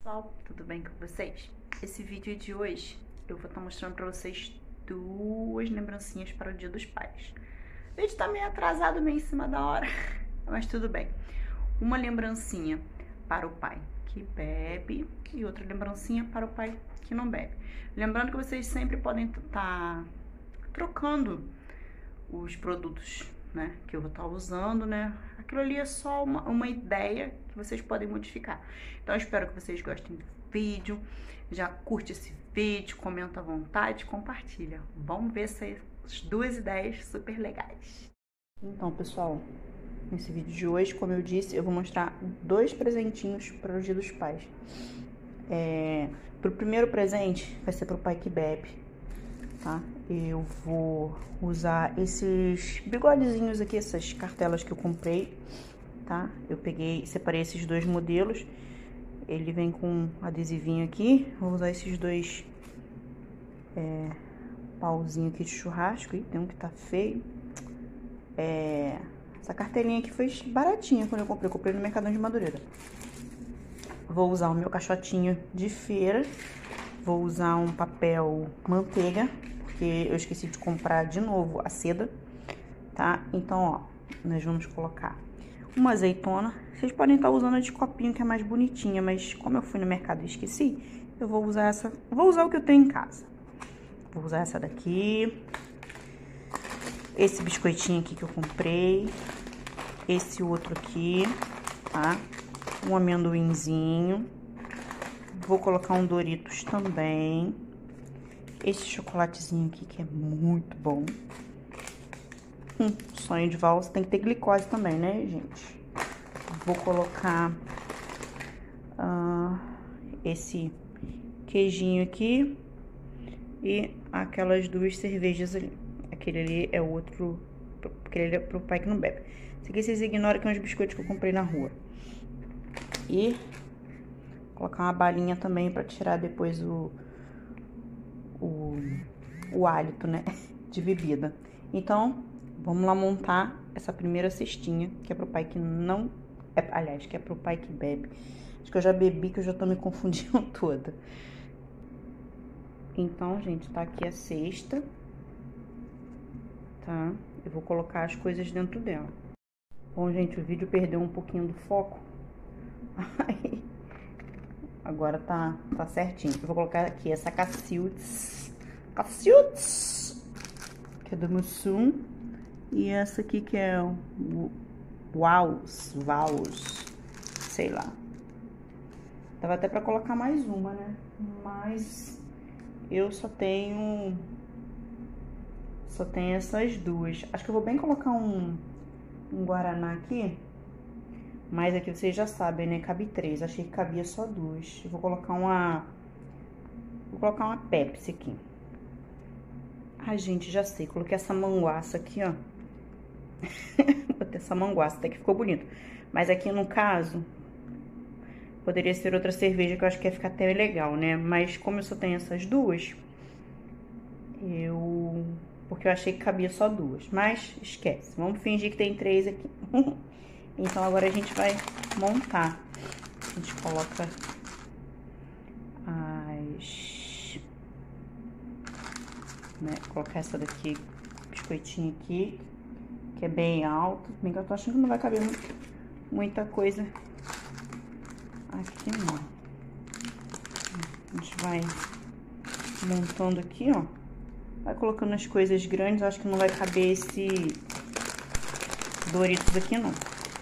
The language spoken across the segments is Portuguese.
pessoal, tudo bem com vocês? Esse vídeo de hoje eu vou estar mostrando pra vocês duas lembrancinhas para o Dia dos Pais. O vídeo tá meio atrasado, meio em cima da hora, mas tudo bem. Uma lembrancinha para o pai que bebe e outra lembrancinha para o pai que não bebe. Lembrando que vocês sempre podem estar trocando os produtos, né, que eu vou estar usando, né? Aquilo ali é só uma ideia que vocês podem modificar. Então eu espero que vocês gostem do vídeo. Já curte esse vídeo, comenta à vontade, compartilha. Vamos ver essas duas ideias super legais. Então, pessoal, nesse vídeo de hoje, como eu disse, eu vou mostrar dois presentinhos para o Dia dos Pais. Pro primeiro presente vai ser pro pai que bebe, tá? Eu vou usar esses bigodezinhos aqui, essas cartelas que eu comprei, tá? Eu peguei, separei esses dois modelos. Ele vem com adesivinho aqui. Vou usar esses dois pauzinho aqui de churrasco. E tem um que tá feio. Essa cartelinha aqui foi baratinha quando eu comprei. Eu comprei no Mercadão de Madureira. Vou usar o meu caixotinho de feira. Vou usar um papel manteiga, porque eu esqueci de comprar de novo a seda, tá? Então, ó, nós vamos colocar uma azeitona. Vocês podem estar usando a de copinho, que é mais bonitinha, mas como eu fui no mercado e esqueci, eu vou usar essa. Vou usar o que eu tenho em casa. Vou usar essa daqui. Esse biscoitinho aqui que eu comprei. Esse outro aqui, tá? Um amendoinzinho. Vou colocar um Doritos também. Esse chocolatezinho aqui que é muito bom. Sonho de valsa, tem que ter glicose também, né, gente? Vou colocar esse queijinho aqui e aquelas duas cervejas ali. Aquele ali é outro, aquele ali é pro pai que não bebe. Esse aqui vocês ignoram que é uns biscoitos que eu comprei na rua. E colocar uma balinha também pra tirar depois o hálito, né, de bebida. Então, vamos lá montar essa primeira cestinha, que é pro pai que não... aliás, que é pro pai que bebe. Acho que eu já bebi, que eu já tô me confundindo toda. Então, gente, tá aqui a cesta, tá? Eu vou colocar as coisas dentro dela. Bom, gente, o vídeo perdeu um pouquinho do foco. Aí... agora tá certinho. Eu vou colocar aqui essa Cacildes, que é do Mussum. E essa aqui que é o Vals, sei lá. Tava até pra colocar mais uma, né? Mas eu só tenho essas duas. Acho que eu vou bem colocar um Guaraná aqui. Mas aqui vocês já sabem, né? Cabe 3. Achei que cabia só 2. Eu vou colocar uma Pepsi aqui. Ai, gente, já sei. Coloquei essa manguaça aqui, ó. Botei essa manguaça, até que ficou bonito. Mas aqui, no caso, poderia ser outra cerveja, que eu acho que ia ficar até legal, né? Mas como eu só tenho essas duas, porque eu achei que cabia só 2. Mas esquece. Vamos fingir que tem 3 aqui. Então, agora a gente vai montar. A gente coloca né, colocar essa daqui, biscoitinho aqui, que é bem alto. Bem que eu tô achando que não vai caber muita coisa aqui, não. A gente vai montando aqui, ó. Vai colocando as coisas grandes. Acho que não vai caber esse Doritos aqui, não.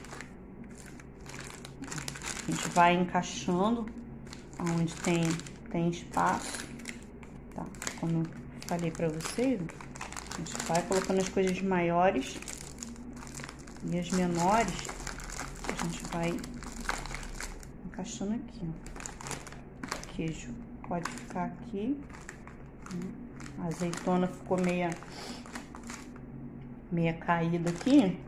A gente vai encaixando onde tem espaço, tá? Como eu falei pra vocês, a gente vai colocando as coisas maiores e as menores a gente vai encaixando aqui, ó. O queijo pode ficar aqui. A azeitona ficou meia caída aqui.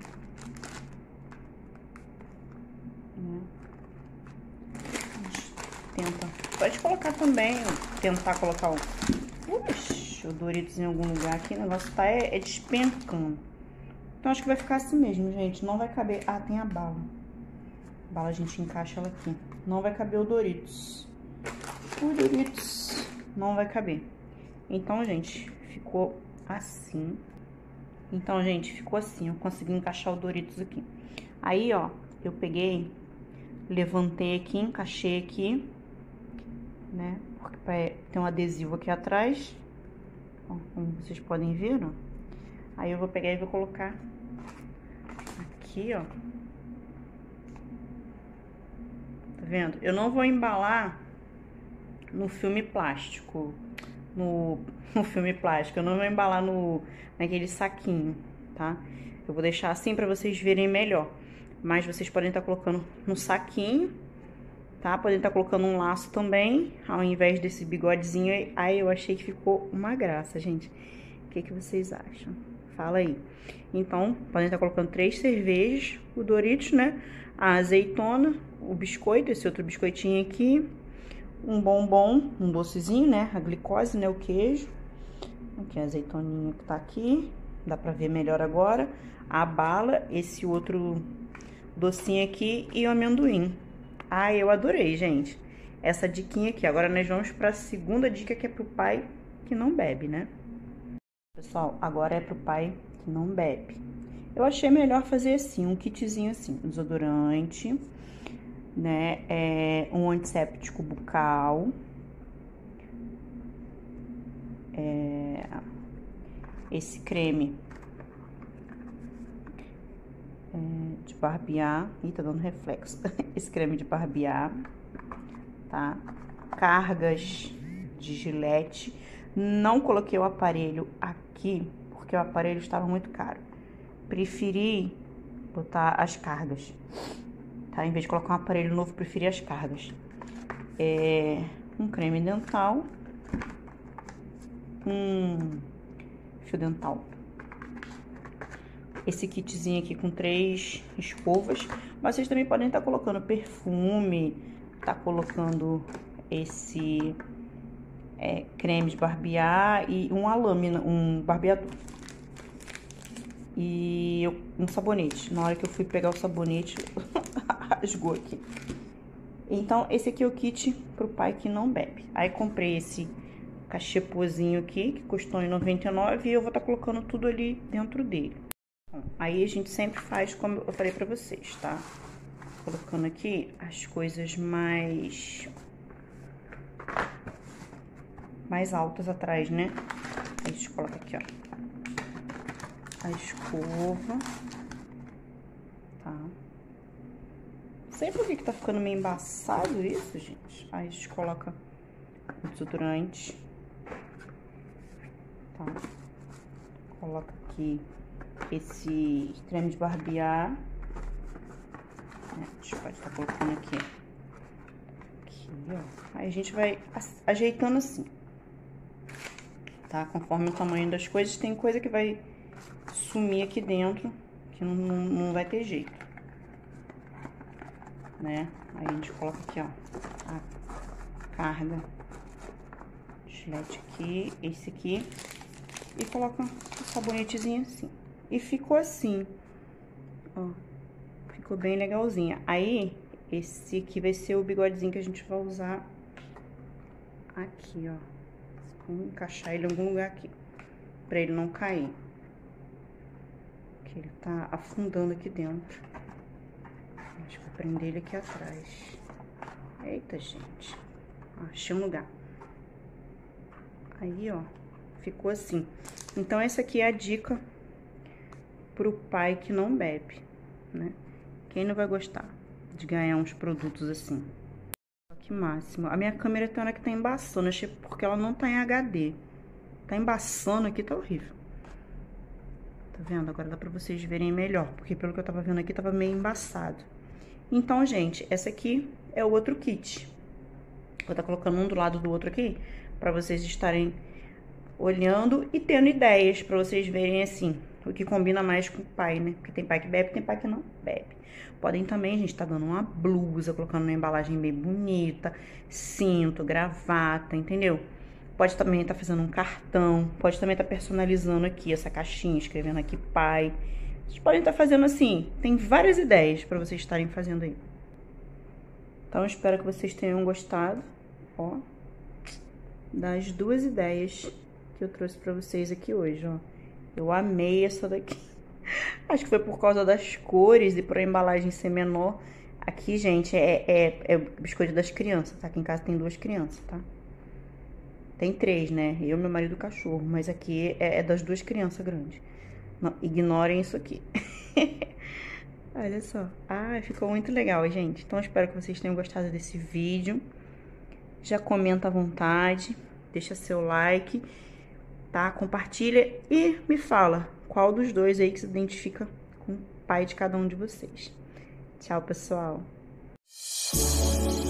Pode colocar também, tentar colocar o Doritos em algum lugar aqui. O negócio tá despencando. Então, acho que vai ficar assim mesmo, gente. Não vai caber... Ah, tem a bala. A bala a gente encaixa ela aqui. Não vai caber o Doritos. o Doritos não vai caber. Então, gente, ficou assim. Então, gente, ficou assim. Eu consegui encaixar o Doritos aqui. Aí, ó, eu peguei, levantei aqui, encaixei aqui, né? Porque tem um adesivo aqui atrás. Ó, como vocês podem ver, ó. Aí eu vou pegar e vou colocar aqui, ó. Tá vendo? Eu não vou embalar no filme plástico. No filme plástico. Eu não vou embalar naquele saquinho, tá? Eu vou deixar assim pra vocês verem melhor. Mas vocês podem estar colocando no saquinho, tá? Podem estar colocando um laço também, ao invés desse bigodezinho. Aí eu achei que ficou uma graça, gente. O que vocês acham? Fala aí. Então, podem estar colocando 3 cervejas, o Doritos, né? A azeitona, o biscoito, esse outro biscoitinho aqui, um bombom, um docezinho, né? A glicose, né? O queijo. Aqui a azeitoninha que tá aqui, dá pra ver melhor agora. A bala, esse outro docinho aqui e o amendoim. Ah, eu adorei, gente. Essa diquinha aqui. Agora nós vamos pra segunda dica, que é pro pai que não bebe, né? Pessoal, agora é pro pai que não bebe. Eu achei melhor fazer assim, um kitzinho assim, desodorante, né, um antisséptico bucal, esse creme de barbear, ih, tá dando reflexo, esse creme de barbear, tá, cargas de Gillette. Não coloquei o aparelho aqui, porque o aparelho estava muito caro. Preferi botar as cargas, tá? Em vez de colocar um aparelho novo, preferi as cargas. Um creme dental, um fio dental. Esse kitzinho aqui com 3 escovas. Mas vocês também podem estar colocando perfume, tá colocando esse creme de barbear e uma lâmina, um barbeador. E um sabonete. Na hora que eu fui pegar o sabonete, rasgou aqui. Então, esse aqui é o kit pro pai que não bebe. Aí, comprei esse cachepozinho aqui, que custou R$1,99, e eu vou estar colocando tudo ali dentro dele. Bom, aí, a gente sempre faz como eu falei pra vocês, tá? Colocando aqui as coisas mais altas atrás, né? Aí, a gente coloca aqui, ó. A escova, tá? Não sei por que tá ficando meio embaçado isso, gente. Aí a gente coloca o desodorante, tá? Coloca aqui esse creme de barbear. A gente pode estar colocando aqui, ó. Aí a gente vai ajeitando assim, tá? Conforme o tamanho das coisas, tem coisa que vai sumir aqui dentro, que não vai ter jeito, né? Aí a gente coloca aqui, ó, a carga Gillette aqui, esse aqui, e coloca o sabonetezinho assim. E ficou assim, ó, ficou bem legalzinha. Aí, esse aqui vai ser o bigodezinho que a gente vai usar aqui, ó. Vamos encaixar ele em algum lugar aqui, pra ele não cair. Ele tá afundando aqui dentro. Acho que vou prender ele aqui atrás. Eita, gente. Achei um lugar. Aí, ó, ficou assim. Então, essa aqui é a dica pro pai que não bebe, né? Quem não vai gostar de ganhar uns produtos assim? Que máximo. A minha câmera tem hora que tá embaçando, achei porque ela não tá em HD. Tá embaçando aqui, tá horrível. Tá vendo? Agora dá pra vocês verem melhor, porque pelo que eu tava vendo aqui, tava meio embaçado. Então, gente, essa aqui é o outro kit. Vou estar colocando um do lado do outro aqui, pra vocês estarem olhando e tendo ideias, pra vocês verem, assim, o que combina mais com o pai, né? Porque tem pai que bebe, tem pai que não bebe. Podem também, a gente tá dando uma blusa, colocando uma embalagem bem bonita, cinto, gravata, entendeu? Pode também estar fazendo um cartão, pode também estar personalizando aqui essa caixinha, escrevendo aqui pai. Vocês podem estar fazendo assim, tem várias ideias para vocês estarem fazendo aí. Então, espero que vocês tenham gostado. ó, das duas ideias que eu trouxe pra vocês aqui hoje, ó. Eu amei essa daqui. Acho que foi por causa das cores e por a embalagem ser menor. Aqui, gente, é biscoito das crianças, tá? Aqui em casa tem 2 crianças, tá? Tem 3, né? Eu, meu marido e o cachorro. Mas aqui é das 2 crianças grandes. Não, ignorem isso aqui. Olha só. Ah, ficou muito legal, gente. Então, espero que vocês tenham gostado desse vídeo. Já comenta à vontade. Deixa seu like, tá? Compartilha e me fala qual dos dois aí que se identifica com o pai de cada um de vocês. Tchau, pessoal.